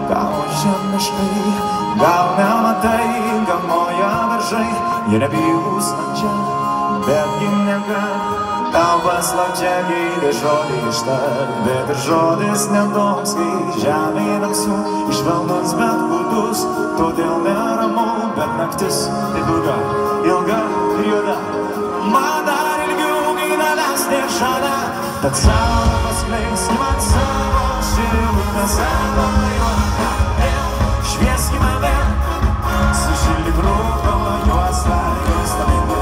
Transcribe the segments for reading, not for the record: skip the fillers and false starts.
gal žemiškai, gal nematai, gal moja veržai, jie nebijus čia, betgi nega. Tau paslapčia gailė žodį ištart, bet ir žodis nedoms, kai žemė tamsu, išvelnus bet gudus, todėl neramu, bet naktis taip ilga, ilga ir juoda. Man dar ilgiau, kai tavęs nešalia, tad savo paskleisk man savo šilutę, savo juodą. Švieskime vėl, sušildyk rūko juostą, juostą vėl.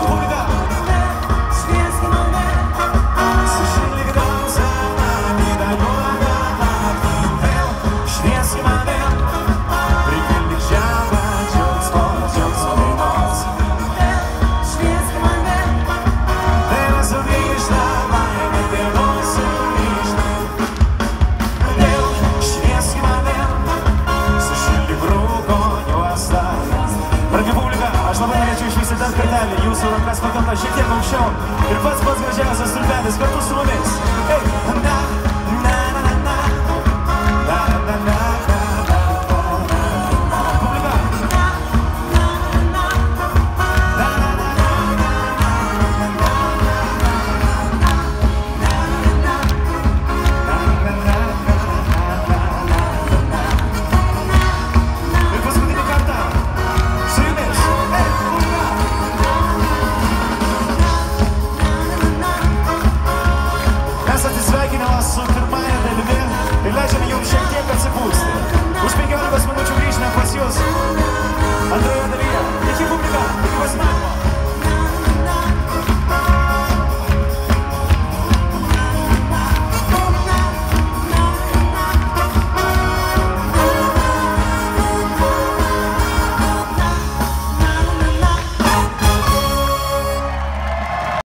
Jūsų rankas pakelta šiek tiek aukščiau ir pats gražiausias stulpelis kartu su mumis. Hey,